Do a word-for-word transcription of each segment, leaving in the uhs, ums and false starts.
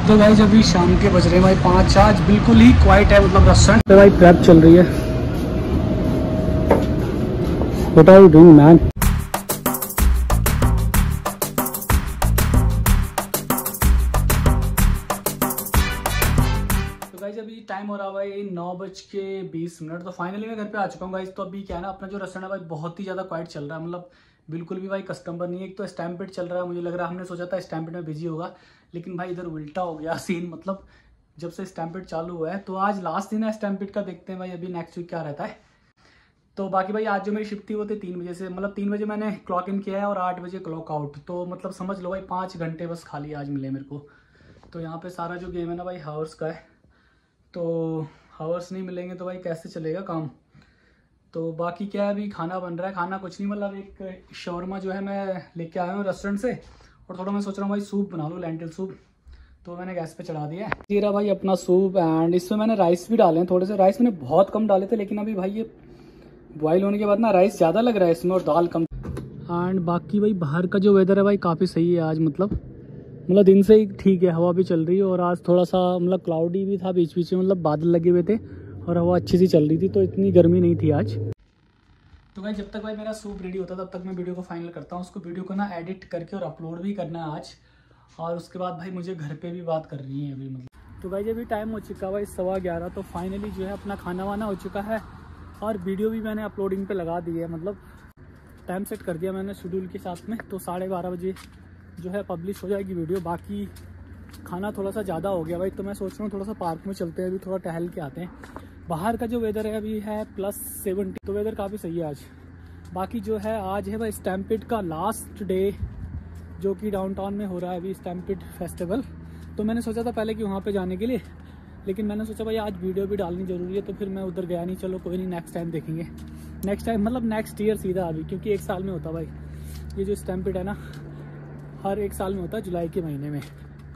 तो गाइस अभी शाम के बज रहे हैं भाई पाँच। आज बिल्कुल ही क्वाइट है, मतलब रेस्टोरेंट पे भाई प्रेप चल रही है। What are you doing man? तो गाइस अभी टाइम हो रहा है भाई नौ बज के बीस मिनट। तो फाइनली मैं घर पे आ चुका हूँ गाइस। तो अभी क्या है ना, अपना जो रेस्टोरेंट है भाई बहुत ही ज़्यादा क्वाइट चल रहा है, मतलब बिल्कुल भी भाई कस्टमर नहीं है। एक तो स्टैम्पिड चल रहा है, मुझे लग रहा है हमने सोचा था स्टैम्पिड में बिजी होगा, लेकिन भाई इधर उल्टा हो गया सीन। मतलब जब से स्टैम्पिड चालू हुआ है, तो आज लास्ट दिन है स्टैम्पिड का, देखते हैं भाई अभी नेक्स्ट वीक क्या रहता है। तो बाकी भाई आज जो मेरी शिफ्ट थी वो थी तीन बजे से, मतलब तीन बजे मैंने क्लॉक इन किया है और आठ बजे क्लॉक आउट। तो मतलब समझ लो भाई पाँच घंटे बस खाली आज मिले मेरे को। तो यहाँ पे सारा जो गेम है ना भाई हावर्स का है, तो हावर्स नहीं मिलेंगे तो भाई कैसे चलेगा काम। तो बाकी क्या है, अभी खाना बन रहा है। खाना कुछ नहीं, मतलब एक शौरमा जो है मैं लेके आया हूँ रेस्टोरेंट से, और थोड़ा मैं सोच रहा हूँ भाई सूप बना लूँ, लेंटिल सूप। तो मैंने गैस पे चढ़ा दिया है। ये रहा भाई अपना सूप, एंड इसमें मैंने राइस भी डाले हैं थोड़े से। राइस मैंने बहुत कम डाले थे, लेकिन अभी भाई ये बॉयल होने के बाद ना राइस ज़्यादा लग रहा है इसमें और दाल कम। एंड बाकी भाई बाहर का जो वेदर है भाई काफ़ी सही है आज, मतलब मतलब दिन से ही ठीक है, हवा भी चल रही है। और आज थोड़ा सा मतलब क्लाउडी भी था बीच बीच में, मतलब बादल लगे हुए थे और हवा अच्छी सी चल रही थी, तो इतनी गर्मी नहीं थी आज। तो भाई जब तक भाई मेरा सूप रेडी होता है तब तक मैं वीडियो को फाइनल करता हूँ। उसको वीडियो को ना एडिट करके और अपलोड भी करना है आज, और उसके बाद भाई मुझे घर पे भी बात करनी है अभी मतलब। तो भाई जब भी टाइम हो चुका भाई सवा ग्यारह, तो फाइनली जो है अपना खाना वाना हो चुका है और वीडियो भी मैंने अपलोडिंग पे लगा दी है, मतलब टाइम सेट कर दिया मैंने शेड्यूल के साथ में। तो साढ़े बारह बजे जो है पब्लिश हो जाएगी वीडियो। बाकी खाना थोड़ा सा ज़्यादा हो गया भाई, तो मैं सोच रहा हूँ थोड़ा सा पार्क में चलते हैं, अभी थोड़ा टहल के आते हैं। बाहर का जो वेदर है अभी है प्लस सेवेंटी, तो वेदर काफ़ी सही है आज। बाकी जो है आज है भाई स्टैम्पिड का लास्ट डे, जो कि डाउनटाउन में हो रहा है अभी स्टैम्पिड फेस्टिवल। तो मैंने सोचा था पहले कि वहाँ पे जाने के लिए, लेकिन मैंने सोचा भाई आज वीडियो भी डालनी ज़रूरी है, तो फिर मैं उधर गया नहीं। चलो कोई नहीं, नेक्स्ट टाइम देखेंगे। नेक्स्ट टाइम मतलब नेक्स्ट ईयर सीधा अभी, क्योंकि एक साल में होता भाई ये जो स्टैम्पिड है ना, हर एक साल में होता है जुलाई के महीने में।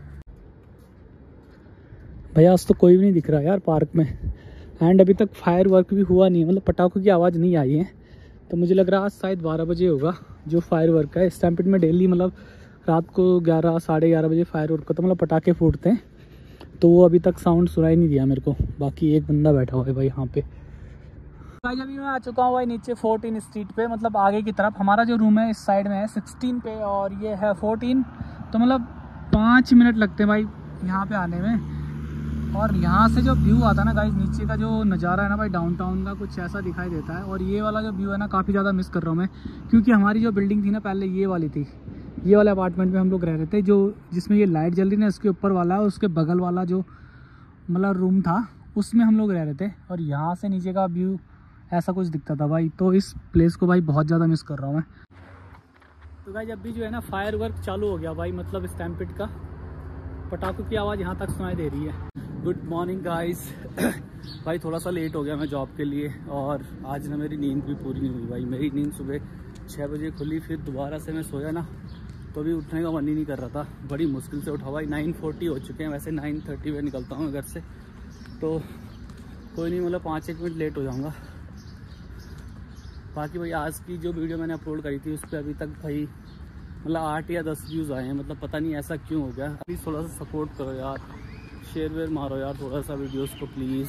भैया आज तो कोई भी नहीं दिख रहा यार पार्क में, एंड अभी तक फायर वर्क भी हुआ नहीं है, मतलब पटाखों की आवाज़ नहीं आई है। तो मुझे लग रहा है आज शायद बारह बजे होगा जो फायर वर्क है स्टैम्पिड में। डेली मतलब रात को ग्यारह साढ़े ग्यारह बजे फायर वर्क होता है, मतलब पटाखे फूटते हैं। तो वो अभी तक साउंड सुनाई नहीं दिया मेरे को। बाकी एक बंदा बैठा हुआ है भाई यहाँ पे। भाई अभी मैं आ चुका हूँ भाई नीचे फोर्टीन स्ट्रीट पे, मतलब आगे की तरफ। हमारा जो रूम है इस साइड में है सिक्सटीन पे और ये है फोर्टीन। तो मतलब पाँच मिनट लगते हैं भाई यहाँ पे आने में। और यहाँ से जो व्यू आता है ना गाइस, नीचे का जो नज़ारा है ना भाई डाउनटाउन का, कुछ ऐसा दिखाई देता है। और ये वाला जो व्यू है ना काफ़ी ज़्यादा मिस कर रहा हूँ मैं, क्योंकि हमारी जो बिल्डिंग थी ना पहले ये वाली थी, ये वाले अपार्टमेंट में हम लोग रह रहे थे, जो जिसमें ये लाइट जल रही ना इसके ऊपर वाला है, उसके बगल वाला जो मतलब रूम था उसमें हम लोग रह रहे थे। और यहाँ से नीचे का व्यू ऐसा कुछ दिखता था भाई। तो इस प्लेस को भाई बहुत ज़्यादा मिस कर रहा हूँ मैं। तो भाई जब भी जो है ना फायर वर्क चालू हो गया भाई, मतलब स्टैम्पिड का, पटाखों की आवाज़ यहाँ तक सुनाई दे रही है। Good morning guys. भाई थोड़ा सा लेट हो गया मैं जॉब के लिए, और आज ना मेरी नींद भी पूरी नहीं हुई भाई। मेरी नींद सुबह छः बजे खुली, फिर दोबारा से मैं सोया ना तो अभी उठने का मन ही नहीं कर रहा था। बड़ी मुश्किल से उठा भाई। नाइन फोर्टी हो चुके हैं, वैसे नाइन थर्टी में निकलता हूँ घर से, तो कोई नहीं, मतलब पाँच एक मिनट लेट हो जाऊँगा। बाकी भाई आज की जो वीडियो मैंने अपलोड करी थी उस पर अभी तक भाई मतलब आठ या दस व्यूज़ आए हैं, मतलब पता नहीं ऐसा क्यों हो गया। अभी थोड़ा सा सपोर्ट करो यार, शेयर वेयर मारो यार थोड़ा सा वीडियोस को प्लीज़।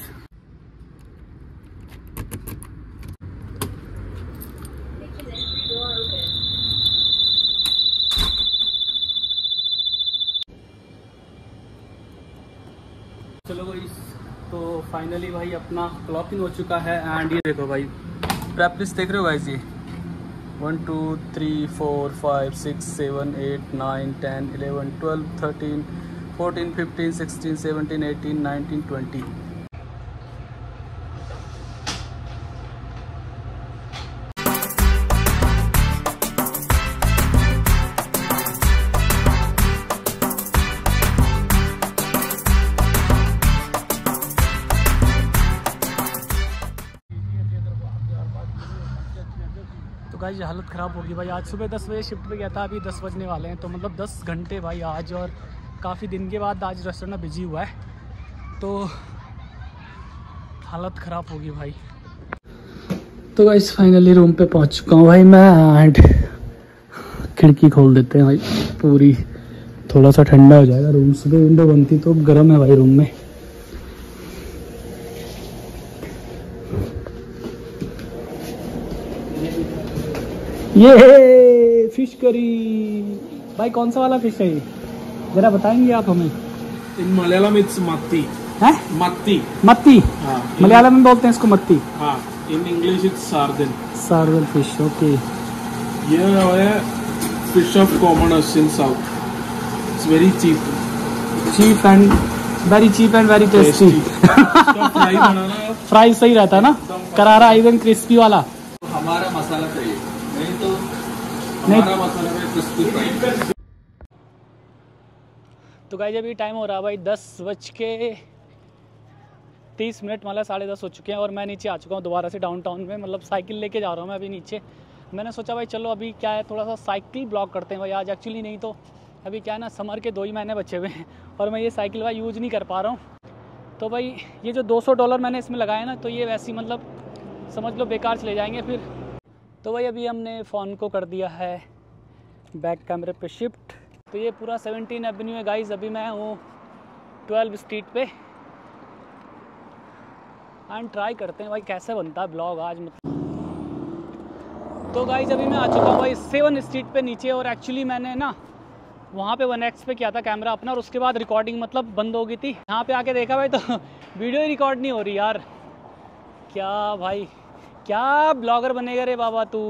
चलो भाई, तो फाइनली भाई अपना क्लॉक इन हो चुका है। एंड ये देखो भाई प्रेप लिस्ट देख रहे हो गाइस, ये one two three four five six seven eight nine ten eleven twelve thirteen fourteen fifteen sixteen seventeen eighteen nineteen twenty. तो गाइस ये हालत ख़राब होगी भाई। आज सुबह दस बजे शिफ्ट पे गया था, अभी दस बजने वाले हैं, तो मतलब दस घंटे भाई आज, और काफ़ी दिन के बाद आज रेस्टोरेंट बिजी हुआ है, तो हालत ख़राब होगी भाई। तो गाइस फाइनली रूम पे पहुंच चुका हूँ भाई मैं, एंड खिड़की खोल देते हैं भाई, पूरी थोड़ा सा ठंडा हो जाएगा रूम। सुबह विंडो बनती तो गर्म है भाई रूम में। ये फिश करी भाई, कौन सा वाला फिश है ये, जरा बताएंगे आप हमें? इन मलयालम इट्स मत्ती है, मत्ती मत्ती हाँ, मलयालम में बोलते हैं इसको मत्ती। हाँ, in English it's sardine. Sardine fish, okay. ये है fish of common in south. It's very cheap cheap and very cheap and very tasty. Fry बनाना, फ्राई सही रहता है ना, करारा एकदम क्रिस्पी वाला। तो हमारा मसाला चाहिए, नहीं तो हमारा मसाला में क्रिस्पी फ्राई। तो गाइस अभी टाइम हो रहा है भाई दस बज के तीस मिनट, मतलब साढ़े दस हो चुके हैं और मैं नीचे आ चुका हूँ दोबारा से डाउनटाउन में। मतलब साइकिल लेके जा रहा हूँ मैं अभी नीचे। मैंने सोचा भाई चलो अभी क्या है, थोड़ा सा साइकिल ब्लॉक करते हैं भाई आज। एक्चुअली नहीं तो अभी क्या है ना, समर के दो ही महीने बचे हुए हैं और मैं ये साइकिल भाई यूज़ नहीं कर पा रहा हूँ। तो भाई ये जो दो सौ डॉलर मैंने इसमें लगाया ना, तो ये वैसी मतलब समझ लो बेकार चले जाएंगे फिर। तो भाई अभी हमने फ़ोन को कर दिया है बैक कैमरे पे शिफ्ट। तो ये पूरा सेवनटीन एवेन्यू है गाइस। अभी मैं हूँ ट्वेल्व स्ट्रीट पे एंड ट्राई करते हैं भाई कैसे बनता है ब्लॉग आज मतलब। तो गाइस अभी मैं आ चुका हूँ भाई सेवन स्ट्रीट पे नीचे। और एक्चुअली मैंने ना वहाँ पे वन एक्स पे किया था कैमरा अपना, और उसके बाद रिकॉर्डिंग मतलब बंद हो गई थी। यहाँ पे आके देखा भाई तो वीडियो ही रिकॉर्ड नहीं हो रही यार। क्या भाई, क्या ब्लॉगर बनेगा रे बाबा तू।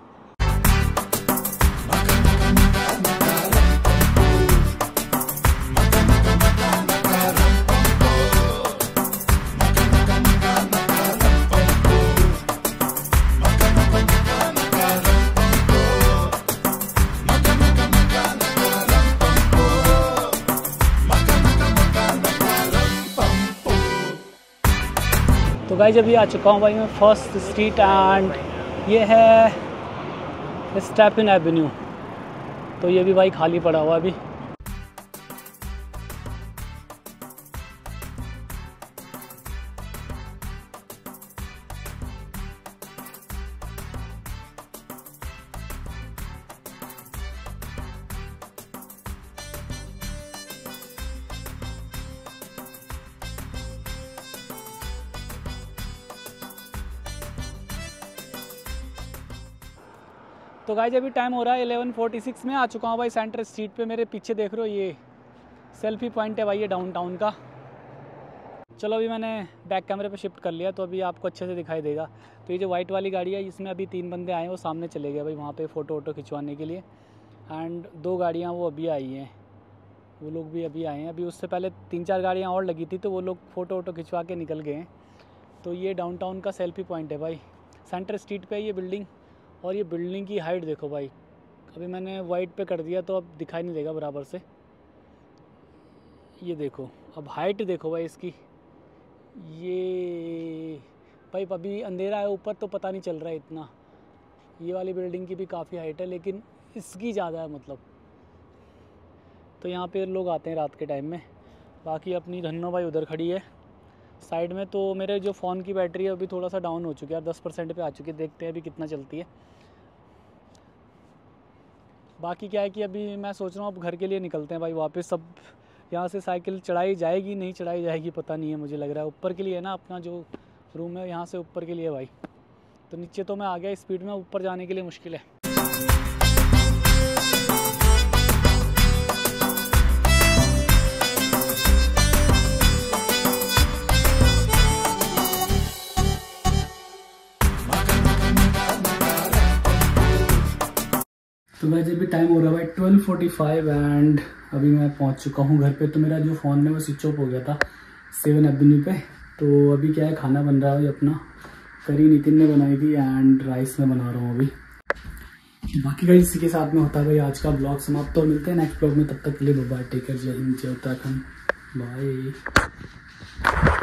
तो गाइस अभी आ चुका हूँ भाई मैं फर्स्ट स्ट्रीट एंड ये है स्टेपिन एवेन्यू। तो ये भी भाई खाली पड़ा हुआ अभी। तो गाइस अभी टाइम हो रहा है इलेवन फोर्टी सिक्स में। आ चुका हूँ भाई सेंटर स्ट्रीट पे। मेरे पीछे देख रहे हो ये सेल्फी पॉइंट है भाई, ये डाउनटाउन का। चलो अभी मैंने बैक कैमरे पे शिफ्ट कर लिया तो अभी आपको अच्छे से दिखाई देगा। तो ये जो वाइट वाली गाड़ी है इसमें अभी तीन बंदे आए हैं, वो सामने चले गए भाई वहाँ पे फ़ोटो वोटो खिंचवाने के लिए। एंड दो गाड़ियाँ वो अभी आई हैं, वो लोग भी अभी आए हैं। अभी उससे पहले तीन चार गाड़ियाँ और लगी थी तो वो लोग फ़ोटो वोटो खिंचवा के निकल गए हैं। तो ये डाउनटाउन का सेल्फी पॉइंट है भाई, सेंटर स्ट्रीट पे ये बिल्डिंग। और ये बिल्डिंग की हाइट देखो भाई, अभी मैंने वाइट पे कर दिया तो अब दिखाई नहीं देगा बराबर से। ये देखो अब हाइट देखो भाई इसकी। ये भाई अभी अंधेरा है ऊपर तो पता नहीं चल रहा है इतना। ये वाली बिल्डिंग की भी काफ़ी हाइट है लेकिन इसकी ज़्यादा है मतलब। तो यहाँ पे लोग आते हैं रात के टाइम में। बाकी अपनी धन्नो भाई उधर खड़ी है साइड में। तो मेरे जो फ़ोन की बैटरी है अभी थोड़ा सा डाउन हो चुकी है, दस परसेंट पे आ चुकी है। देखते हैं अभी कितना चलती है। बाकी क्या है कि अभी मैं सोच रहा हूँ अब घर के लिए निकलते हैं भाई वापस। अब यहाँ से साइकिल चढ़ाई जाएगी नहीं चढ़ाई जाएगी पता नहीं है, मुझे लग रहा है ऊपर के लिए है ना अपना जो रूम है, यहाँ से ऊपर के लिए भाई। तो नीचे तो मैं आ गया स्पीड में, ऊपर जाने के लिए मुश्किल है। तो गाइस अभी टाइम हो रहा है भाई ट्वेल्व फोर्टी फाइव एंड अभी मैं पहुंच चुका हूं घर पे। तो मेरा जो फ़ोन है वो स्विच ऑफ हो गया था सेवन एवेन्यू पे। तो अभी क्या है, खाना बन रहा है अपना। करी नितिन ने बनाई थी एंड राइस में बना रहा हूँ अभी। बाकी गाइस इसी के साथ में होता है भाई आज का ब्लॉग समाप्त। तो मिलते हैं नेक्स्ट ब्लॉग में, तब तक के लिए बाय, टेक केयर, जय हिंद, जय उत्तराखंड, बाय।